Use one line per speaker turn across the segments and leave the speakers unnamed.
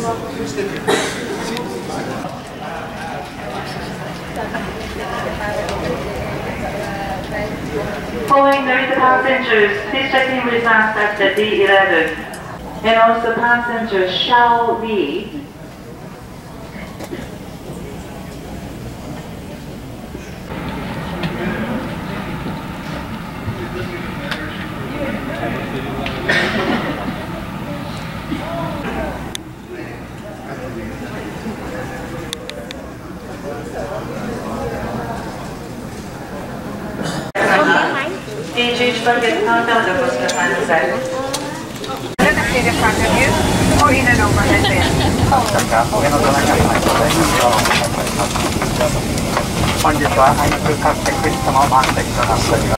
Following the passengers, please check in with us at the D11. And also passengers shall leave.
In front of you or in an overhead bin. 本日は配布各チェックリストも満席となっております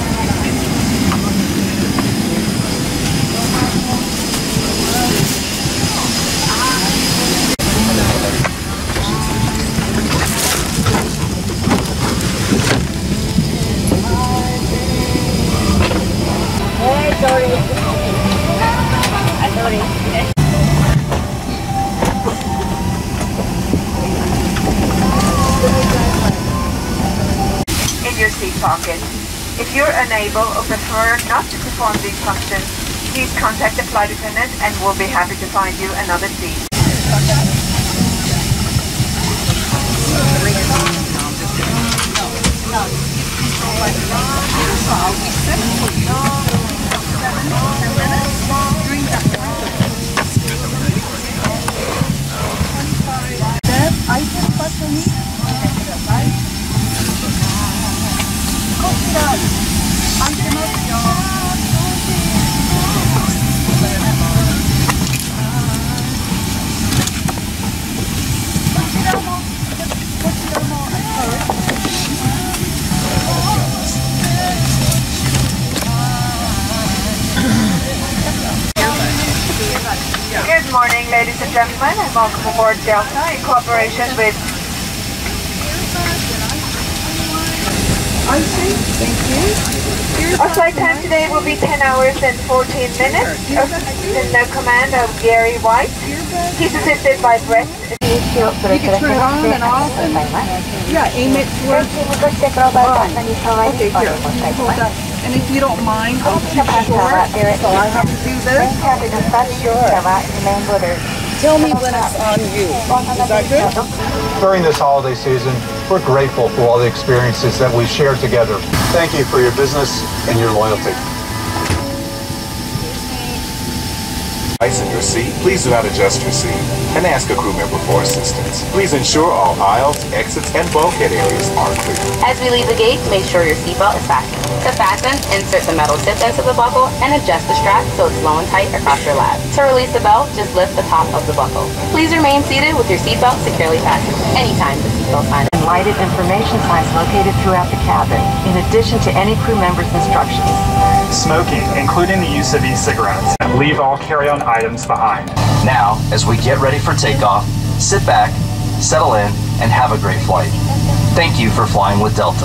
。In your seat pocket. If you're unable or prefer not to perform these functions, please contact the flight attendant and we'll be happy to find you another seat. Good morning, ladies and gentlemen, and welcome aboard Delta in cooperation with... Thank you. Our flight time today will be 10 hours and 14 minutes. In the command of Gary White. He's assisted by Brett.
You can turn it on and off and aim it towards... Okay, here. Hold that. And if you don't mind, I'm too short, so I have to do this. Tell me when it's on you. Is that good?
During this holiday season, we're grateful for all the experiences that we share together. Thank you for your business and your loyalty.
In your seat, please do not adjust your seat and ask a crew member for assistance. Please ensure all aisles, exits, and bulkhead areas are clear.
As we leave the gate, make sure your seatbelt is fastened. To fasten, insert the metal tip into the buckle and adjust the strap so it's low and tight across your lap. To release the belt, just lift the top of the buckle. Please remain seated with your seatbelt securely fastened. Anytime the seatbelt sign is
Lighted information signs located throughout the cabin, in addition to any crew member's instructions.
Smoking, including the use of e-cigarettes. Leave all carry-on items behind.
Now, as we get ready for takeoff, sit back, settle in, and have a great flight. Thank you for flying with Delta.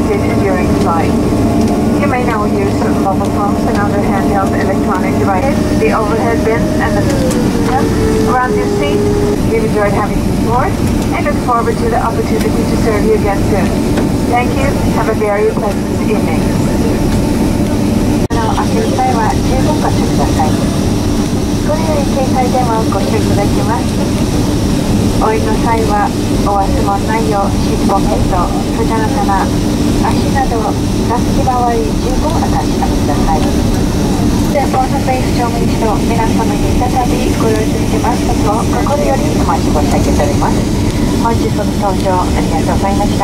limited during flight. You may now use mobile phones and other handheld electronic devices, the overhead bins and the around your seat. We've enjoyed having you aboard and look forward to the opportunity to serve you again soon. Thank you. Have a very pleasant evening. 開ける際は十分ご注意ください。これより携帯電話をご注意いただきます。お降りの際はお忘れ物ないようシートポケット、それから足など座席周り十分お確かめください。前方のベース乗務員と皆様に再びご用意いただきますことを心よりお待ち申し上げております。本日の搭乗ありがとうございました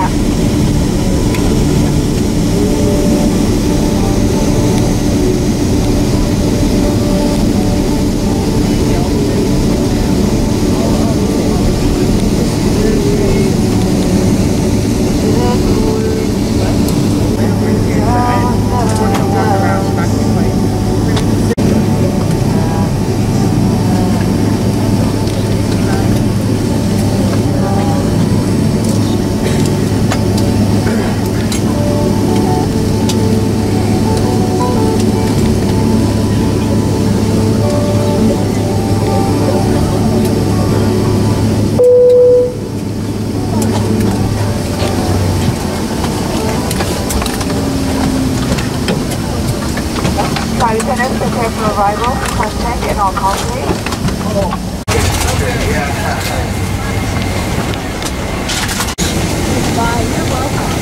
。Flight attendants, prepare for arrival. First check and all calls please.
Bye, you're welcome.